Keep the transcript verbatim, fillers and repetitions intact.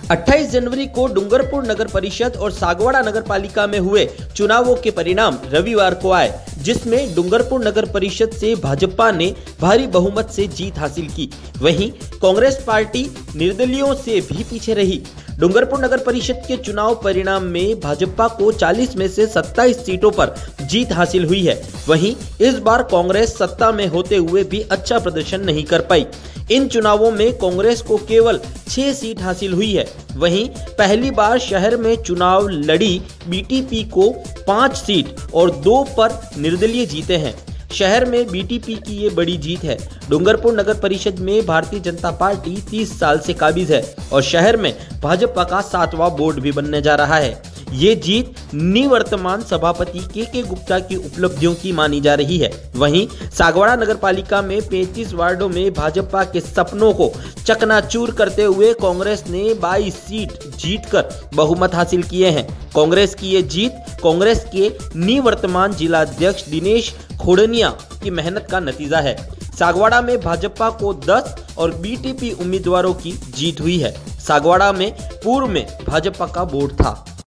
अट्ठाईस जनवरी को डूंगरपुर नगर परिषद और सागवाड़ा नगर पालिका में हुए चुनावों के परिणाम रविवार को आए, जिसमें डूंगरपुर नगर परिषद से भाजपा ने भारी बहुमत से जीत हासिल की। वहीं कांग्रेस पार्टी निर्दलीयों से भी पीछे रही। डूंगरपुर नगर परिषद के चुनाव परिणाम में भाजपा को चालीस में से सत्ताईस सीटों पर जीत हासिल हुई है। वहीं इस बार कांग्रेस सत्ता में होते हुए भी अच्छा प्रदर्शन नहीं कर पाई। इन चुनावों में कांग्रेस को केवल छह सीट हासिल हुई है। वहीं पहली बार शहर में चुनाव लड़ी बीटीपी को पांच सीट और दो पर निर्दलीय जीते हैं। शहर में बीटीपी की ये बड़ी जीत है। डूंगरपुर नगर परिषद में भारतीय जनता पार्टी तीस साल से काबिज है और शहर में भाजपा का सातवां बोर्ड भी बनने जा रहा है। ये जीत निवर्तमान सभापति के के गुप्ता की उपलब्धियों की मानी जा रही है। वहीं सागवाड़ा नगर पालिका में पैंतीस वार्डों में भाजपा के सपनों को चकनाचूर करते हुए कांग्रेस ने बाईस सीट जीतकर बहुमत हासिल किए हैं। कांग्रेस की ये जीत कांग्रेस के निवर्तमान जिलाध्यक्ष दिनेश खोड़निया की मेहनत का नतीजा है। सागवाड़ा में भाजपा को दस और बीटीपी उम्मीदवारों की जीत हुई है। सागवाड़ा में पूर्व में भाजपा का बोर्ड था।